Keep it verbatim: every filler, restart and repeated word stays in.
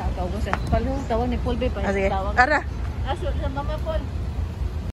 sa tawag sa. Palo tawag ni Paul Bay pa. Ah, sige. Tawag. Ara. Aso sa Mama Paul.